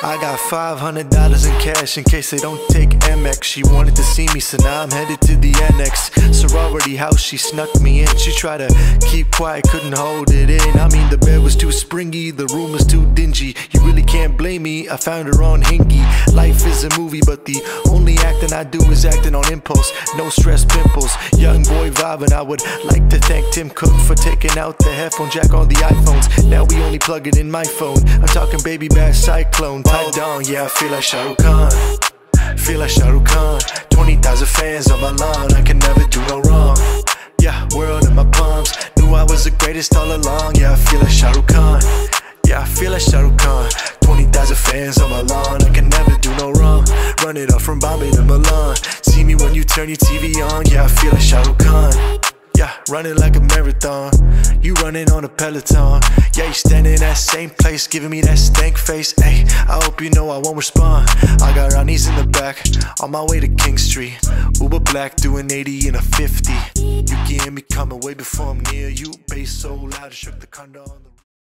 I got $500 in cash in case they don't take Amex. She wanted to see me, so now I'm headed to the annex. Sorority house, she snuck me in. She tried to keep quiet, couldn't hold it in. I mean, the bed was too springy, the room was too dingy. You really can't blame me, I found her on Hingy. Life is a movie, but the only acting I do is acting on impulse. No stress, pimples, young boy vibing. I would like to thank Tim Cook for taking out the headphone jack on the iPhones. Now we only plug it in my phone. I'm talking baby bass cyclone. Pipe down, yeah, I feel like Shahrukh Khan. Feel like Shahrukh Khan. 20,000 fans on my lawn, I can never do no wrong. Yeah, world in my palms, knew I was the greatest all along. Yeah, I feel like Shahrukh Khan. Yeah, I feel like Shahrukh Khan. 20,000 fans on my lawn, I can never do no wrong. Run it up from Bombay to Milan. See me when you turn your TV on. Yeah, I feel like Shahrukh Khan. Yeah, running like a marathon. You running on a Peloton. Yeah, you standing in that same place, giving me that stank face. Ay, I hope you know I won't respond. I got Ronnie's in the back, on my way to King Street. Uber black, doing 80 in a 50. You can hear me coming way before I'm near you. Bass so loud, it shook the condo on the